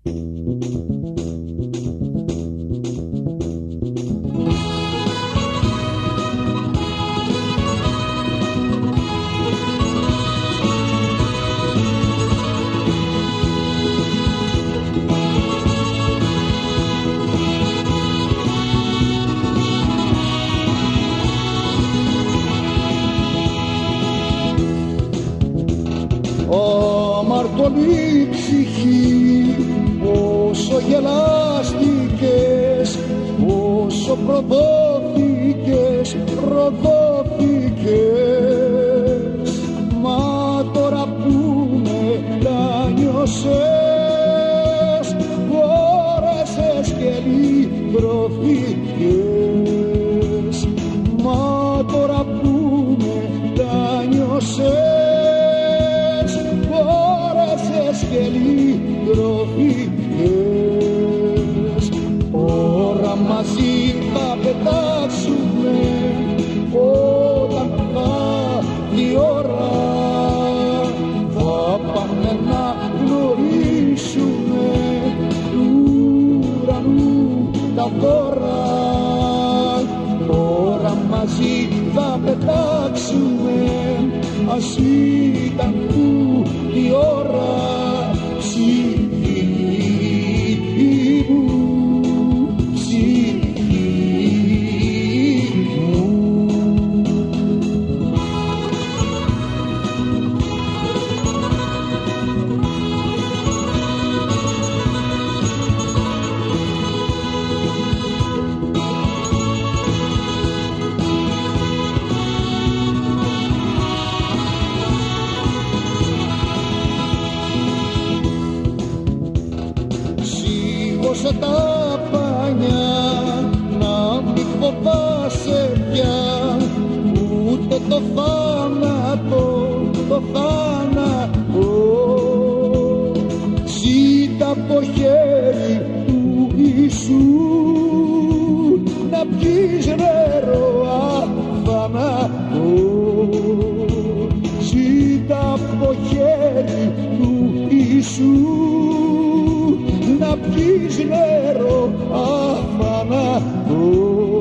Αμαρτωλή ψυχή, πόσο γελάστηκες, πόσο προδόθηκες, προδόθηκες. Μα τώρα που μετάνιωσες, φόρεσες και λυτρωθήκες. Μα τώρα που μετάνιωσες, και λυτρωθήκες. Τώρα μαζί θα πετάξουμε όταν θα η ώρα. Θα πάμε να γνωρίσουμε του ουρανού τα δώρα. Τώρα μαζί θα πετάξουμε, ας ήταν που η ώρα. Σήκωσε τα πανιά, να μην φοβάσαι πια ούτε το θάνατο, το θάνατο. Ζήτα από το χέρι του Ιησού να πιεις νερό αθάνατο. Ζήτα από το χέρι του Ιησού να πιεις νερό αθάνατο.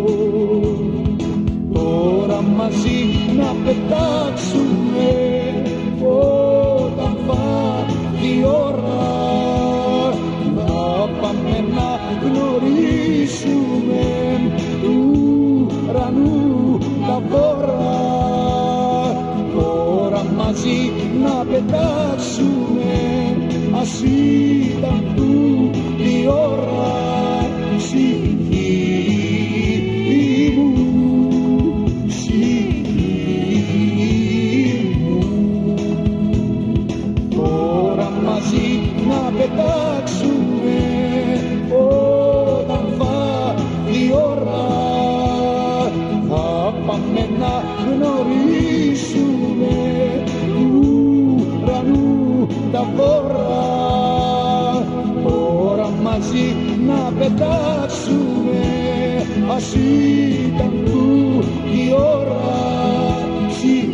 Τώρα μαζί να πετάξουμε όταν θα η ώρα. Να πάμε να γνωρίσουμε του ουρανού τα δώρα. Τώρα μαζί να πετάξουμε, ας ήταν του η ώρα. Ψυχή μου, ψυχή μου. Τώρα μαζί να πετάξουμε όταν θα η ώρα. Θα πάμε να γνωρίσουμε του ουρανού τα δώρα. Τώρα μαζί να πετάξουμε, ας ήταν του η ώρα.